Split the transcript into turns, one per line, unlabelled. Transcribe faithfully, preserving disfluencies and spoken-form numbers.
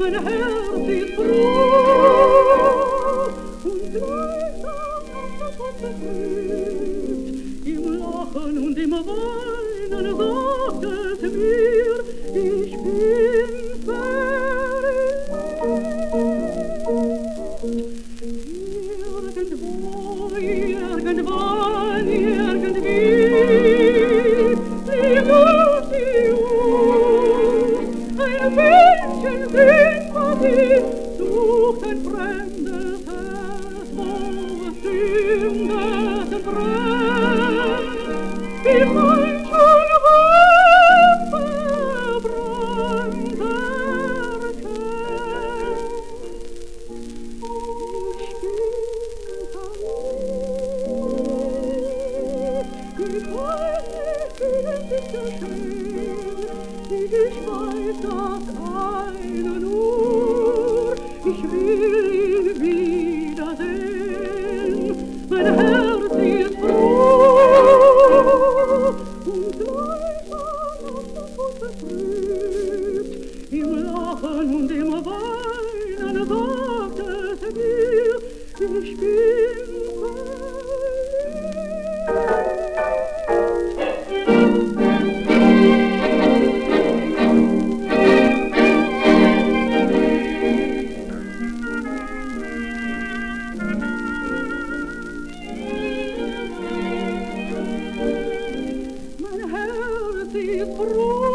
mein Herz ist froh und gleichsam davon vergnügt. Im Lachen und im Weinen sagt es mir, ich bin verliebt. Irgendwo, irgendwann, irgendwie, liegt auf die Uhr ein Mädchen Sympathie, sucht ein fremdes Herz, wo es Sünde brennt, wie mein schon Wort verbrannt erkennt. Ich weiß nicht, wie es ist geschehen, ich weiß das eine nur, ich will ihn wiedersehen. Mein Herz ist froh und gleichsam davon vertrübt. Im Lachen und im Weinen sagt es mir, ich bin mein Herz ist froh.